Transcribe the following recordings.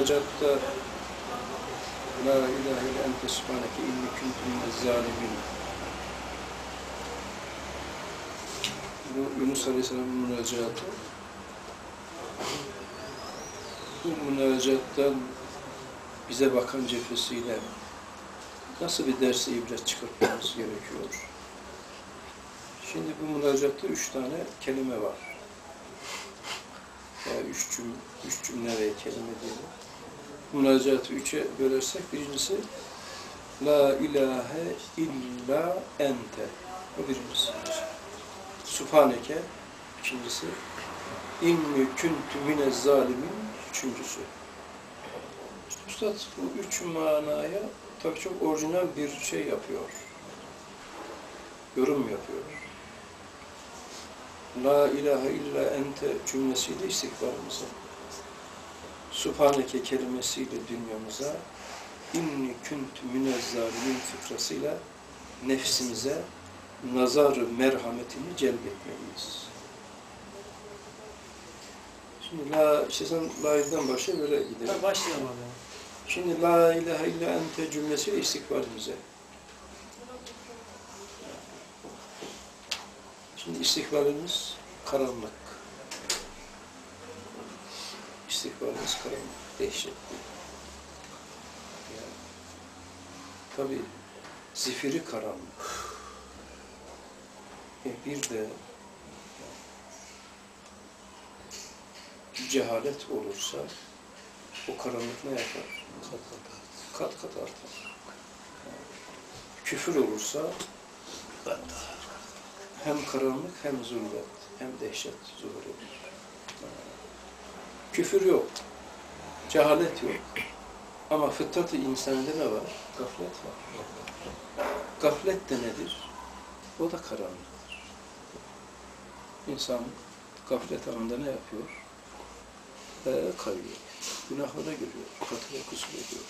münacatta La ilahe ille ente subhaneke inni kuntu minezzalimin. Bu Yunus Aleyhisselam'ın münacatı. Bu münacattan bize bakan cephesiyle nasıl bir ders-i ibret çıkartmamız gerekiyor? Şimdi bu münacatta 3 tane kelime var. Yani üç cümle veya kelime diyelim. Münacatı 3'e bölersek birincisi La ilahe illa ente. Bu birincisi. Subhaneke. İkincisi İnni kuntu minezzalimin. Üçüncüsü. Üstad bu 3 manaya tabii çok orijinal bir şey yapıyor. Yorum yapıyor. La ilahe illa ente cümlesiyle istikbalimize, Subhaneke kelimesiyle dünyamıza, inni kuntu minezzalimin fıkrasıyla nefsimize nazar-ı merhametini celbetmeliyiz. Şimdi işte sen la ilah'den başla böyle gidelim. Başlayalım abi. Şimdi la ilahe illa ente cümlesiyle istikbalimize. Şimdi istikbalimiz karanlık. İstikbalimiz karanlık, dehşetli. Yani, tabii zifiri karanlık. Bir de cehalet olursa o karanlık ne yapar? Kat kat artar. Yani, küfür olursa hem karanlık hem zulmet, hem dehşet zuhur ediyor. Küfür yok, cehalet yok. Ama fıtrat-ı insanda ne var? Gaflet var. Gaflet de nedir? O da karanlıktır. İnsan gaflet anında ne yapıyor? Kayıyor. Günahlara giriyor, katıya kusur ediyor.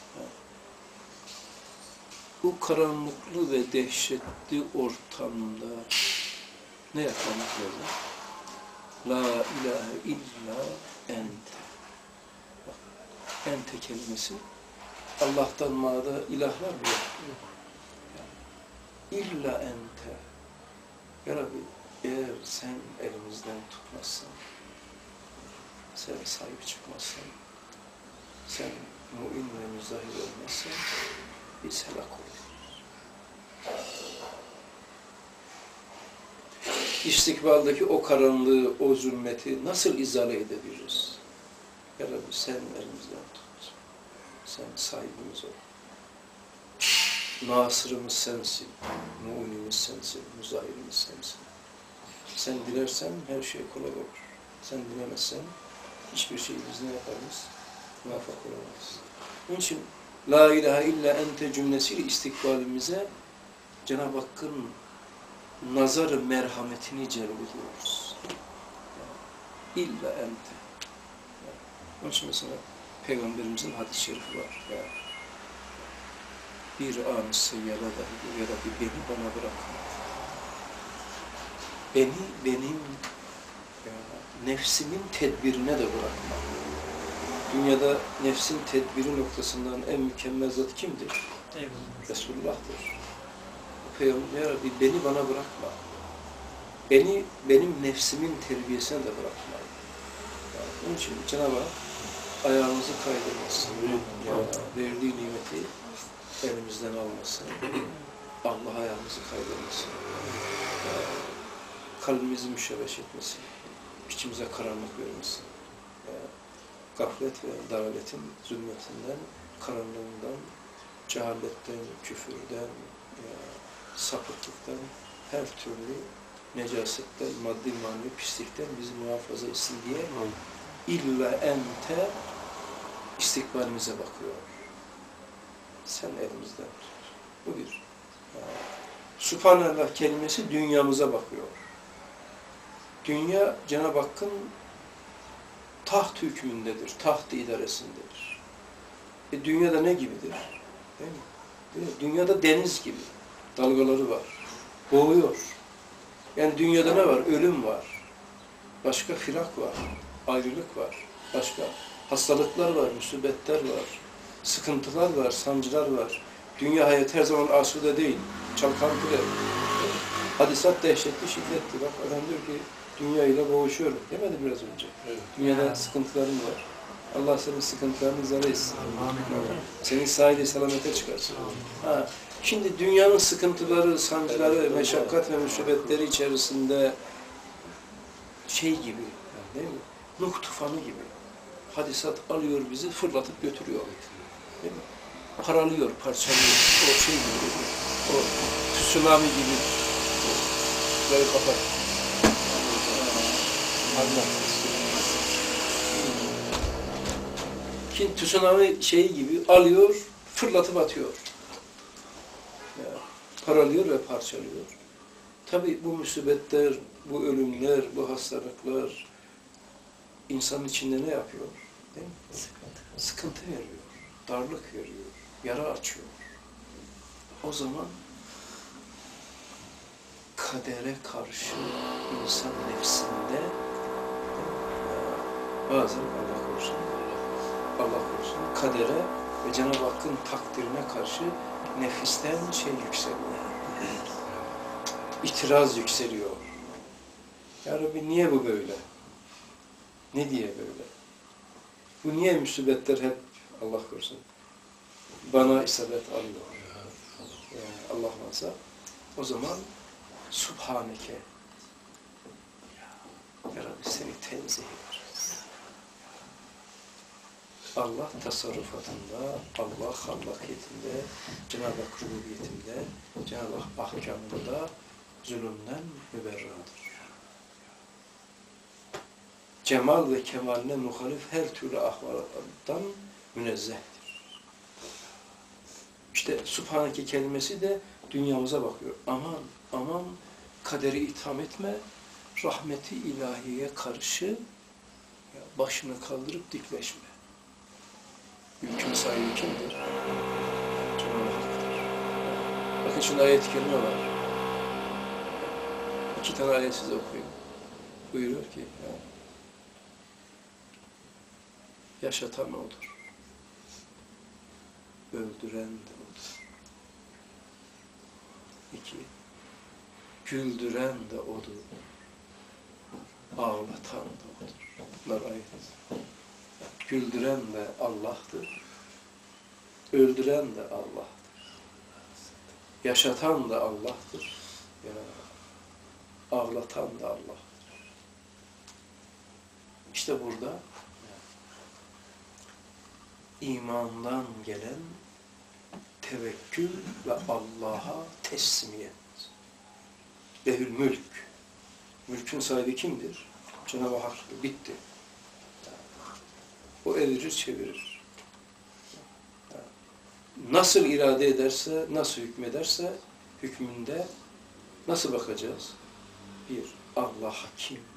Bu karanlıklı ve dehşetli ortamda ne yapmamız lazım? La ilahe illa ente. Bak, ente kelimesi Allah'tan mağda ilahlar mı yok? Yani, illa ente. Ya Rabbi, eğer sen elimizden tutmazsan, sen sahip çıkmazsan, sen mu'in ve müzahir olmazsan, biz helak oluruz. İstikbaldaki o karanlığı, o zulmeti nasıl izale edebiliriz? Ya Rabbi sen elimizden tut. Sen sahibimiz ol. Nasırımız sensin, mu'inimiz sensin, müzahirimiz sensin. Sen dilersen her şey kolay olur. Sen dilemezsen hiçbir şey biz ne yaparız? Muvaffak olamayız. Onun için La ilahe illa ente cümlesiyle istikbalimize Cenab-ı Hakk'ın nazar-ı merhametini celbediyoruz. Yani, illa ente. Yani, onun için mesela Peygamberimizin hadis-i şerifi var. Yani, bir an seyyala dahi ya Rabbi beni bana bırakma. Benim nefsimin tedbirine de bırakma. Dünyada nefsin tedbiri noktasından en mükemmel zat kimdir? Eyvallah. Resulullah'tır. Peygamber, ya Rabbi beni bana bırakma. Benim nefsimin terbiyesine de bırakma. Yani onun için Cenab-ı Hak ayağımızı kaydırmasın. Yani verdiği nimeti elimizden almasın. Allah ayağımızı kaydırmasın. Yani kalbimizi müşevveş etmesin. İçimize karanlık vermesin. Yani gaflet ve dalaletin zulmetinden, karanlığından, cehaletten, küfürden, sapıklıktan, her türlü necasetten, maddi manevi pislikten bizi muhafaza etsin diye illa ente istikbalimize bakıyor. Sen elimizden tut. Bu bir. Subhanallah kelimesi dünyamıza bakıyor. Dünya Cenab-ı Hakk'ın taht hükmündedir, taht idaresindedir. Dünyada ne gibidir? Değil mi? Dünyada deniz gibi. Dalgaları var. Boğuyor. Yani dünyada ne var? Ölüm var. Başka firak var. Ayrılık var. Başka Hastalıklar var, musibetler var, sıkıntılar var, sancılar var. Dünya hayatı her zaman asude değil, çalkantılı. Hadisat dehşetli, şiddetli. Bak adam diyor ki, dünya ile boğuşuyorum demedi biraz önce. Evet. Dünyada sıkıntılarım var. Allah senin sıkıntılarını izah etsin. Senin sahili selamete çıkarsın. Ha. Şimdi dünyanın sıkıntıları, sancıları, meşakkat ve musibetleri içerisinde şey gibi, değil mi? Nuh tufanı gibi. Hadisat alıyor bizi, fırlatıp götürüyor. Değil mi? Paralıyor, parçalıyor. O şey gibi, o tsunami gibi. Böyle kapat. Ki tsunami şeyi gibi alıyor, fırlatıp atıyor. Ya, paralıyor ve parçalıyor. Tabii bu musibetler, bu ölümler, bu hastalıklar insanın içinde ne yapıyor? Değil mi? Sıkıntı veriyor, darlık veriyor, yara açıyor. O zaman kadere karşı insan nefsinde bazen Allah korusun kadere ve Cenab-ı Hakk'ın takdirine karşı nefisten şey yükseliyor. İtiraz yükseliyor. Ya Rabbi niye bu böyle? Ne diye böyle? Bu niye musibetler hep Allah korusun bana isabet alıyor? Yani Allah varsa o zaman Subhaneke Ya Rabbi seni tenzih ederiz. Allah tasarrufatında, Allah hallakiyetinde, Cenab-ı Hak rububiyetinde, Cenab-ı Hak ahkamında zulümden müberradır. Cemal ve kemaline muhalif her türlü ahvaldan münezzehtir. İşte Subhaneke kelimesi de dünyamıza bakıyor. Aman, aman kaderi itham etme, rahmeti ilahiyeye karşı başını kaldırıp dikleşme. Mülkün sahibi kimdir? Cenab-ı Hak'tır. Bakın şimdi ayet-i kerime var. 2 tane ayet size okuyayım. Buyuruyor ki, yaşatan O'dur. Öldüren de O'dur. 2. Güldüren de O'dur. Ağlatan da O'dur. Bunlar ayet. Güldüren de Allah'tır. Öldüren de Allah'tır. Yaşatan da Allah'tır. Ağlatan da Allah'tır. İşte burada imandan gelen tevekkül ve Allah'a teslimiyet. Lehül mülk. Mülkün sahibi kimdir? Cenab-ı Hak. Bitti. O evirir, çevirir. Nasıl irade ederse, nasıl hükmederse hükmünde nasıl bakacağız? Bir, Allah hakimdir.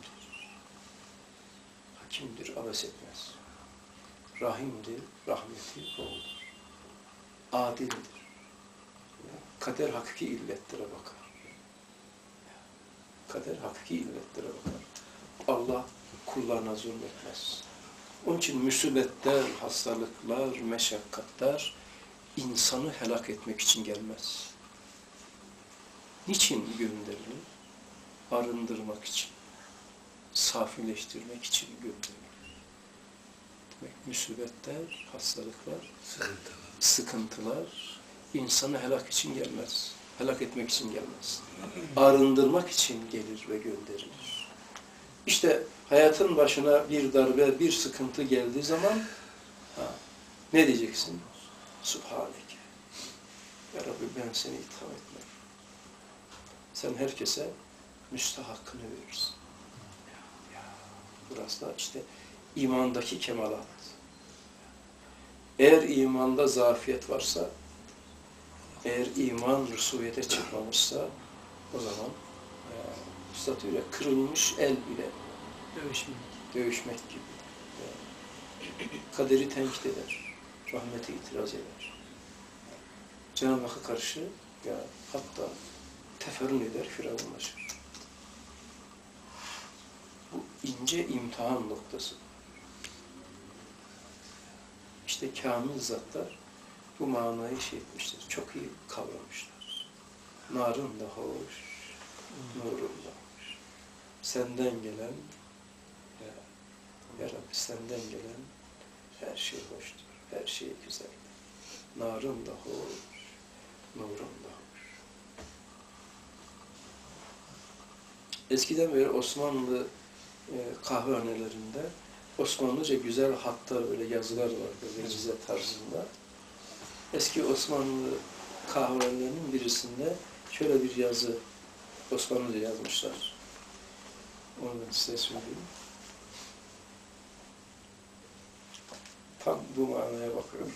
Hakimdir, abes etmez. Rahimdir, rahmeti boldur. Adildir. Kader hakiki illetlere bakar. Kader hakiki illetlere bakar. Allah kullarına zulmetmez. Onun için musibetler, hastalıklar, meşakkatler insanı helak etmek için gelmez. Niçin gönderilir? Arındırmak için, safileştirmek için gönderilir. Demek musibetler, hastalıklar, sıkıntılar insanı helak için gelmez. Helak etmek için gelmez. Arındırmak için gelir ve gönderilir. İşte hayatın başına bir darbe, bir sıkıntı geldiği zaman ne diyeceksin? Subhaneke. Ya Rabbi ben seni itham etmem. Sen herkese müstahakkını verirsin. Burası da işte imandaki kemalat. Eğer imanda zafiyet varsa, eğer iman rüsuviyete çıkmamışsa o zaman statüyle kırılmış el bile dövüşmek gibi. Kaderi tenkit eder, rahmete itiraz eder. Cenab-ı Hakk'a karşı hatta teferrün eder, firavunlaşır. Bu ince imtihan noktası. İşte kamil zatlar bu manayı şey etmişler, çok iyi kavramışlar. Narın da hoş, nurun da hoş. Senden gelen, ya Rabbi senden gelen her şey hoştur, her şey güzeldir. Narın da hoş, nurun da hoş. Eskiden beri Osmanlı kahvehanelerinde Osmanlıca güzel hatlar, böyle yazılar var, böyle cize tarzında. Eski Osmanlı kahvehanelerinin birisinde şöyle bir yazı Osmanlıca yazmışlar. Onu ben size söyleyeyim. Tam bu manaya bakıyorum.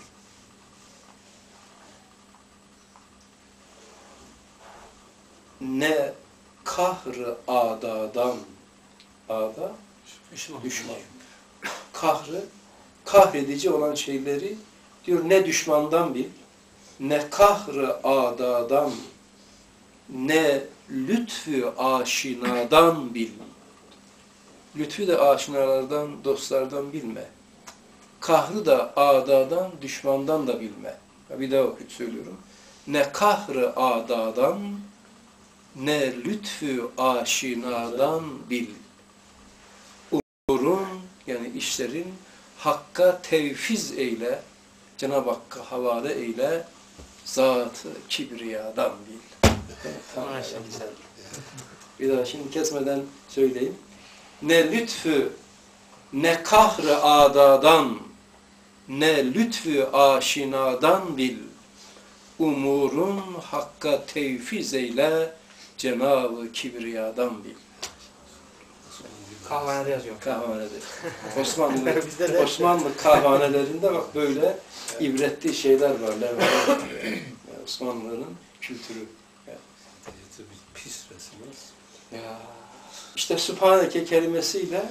Ne kahrı adadan, ada düşman. Kahrı, kahredici olan şeyleri diyor ne düşmandan bil, ne kahrı adadan, ne lütfü aşinadan bil. Lütfü de aşinalardan, dostlardan bilme. Kahrı da adadan, düşmandan da bilme. Bir daha okuyup söylüyorum. Ne kahrı adadan, ne lütfü aşinadan bil. Umurun, yani işlerin Hakk'a tevfiz eyle, Cenab-ı Hakk'a havale eyle, zat-ı kibriyadan bil. Maşallah. Bir daha şimdi kesmeden söyleyeyim. Ne lütfü, ne kahrı adadan, ne lütfü aşinadan bil. Umurun Hakk'a tevfiz eyle, Cenab-ı Kibriyadan bil. Kahvehanede yazıyor. Kahvehanede. Osmanlı kahvehanelerinde bak böyle ibretli şeyler var. Osmanlı'nın kültürü. Pis resim. Ya. İşte Sübhaneke kelimesiyle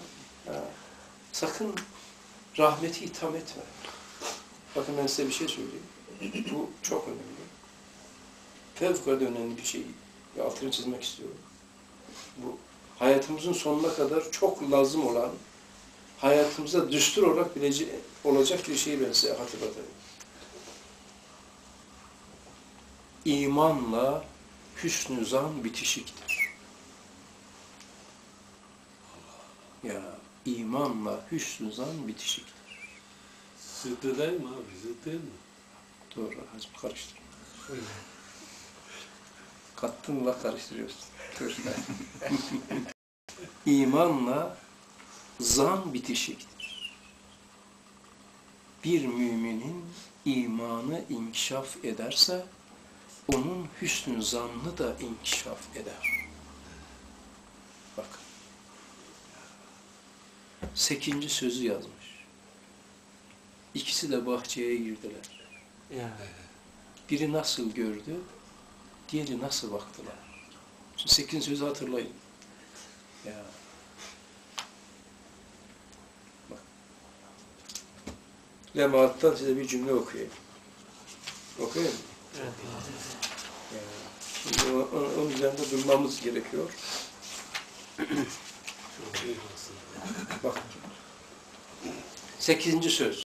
sakın rahmeti itham etme. Bakın ben size bir şey söyleyeyim. Bu çok önemli. Fevkalade önemli bir şey. Altını çizmek istiyorum. Bu hayatımızın sonuna kadar çok lazım olan, hayatımıza düstur olarak olacak bir şeyi ben size hatırlatayım. İmanla hüsnü zan bitişiktir. Ya imanla hüsnü zan bitişiktir. Zıddı değil mi abi? Zıddı değil mi? Doğru, hacım karıştırma. Kattınla karıştırıyorsun. İmanla zan bitişiktir. Bir müminin imanı inkişaf ederse, onun hüsnü zannı da inkişaf eder. Bak. 8. sözü yazmış. İkisi de bahçeye girdiler. Biri nasıl gördü, diğeri nasıl baktılar. Şu 8. sözü hatırlayın. Ya. Bak. Lemaat'tan size bir cümle okuyayım. Okuyayım mı? Evet. Ya. Şimdi onun üzerinde durmamız gerekiyor. Bak. 8. söz.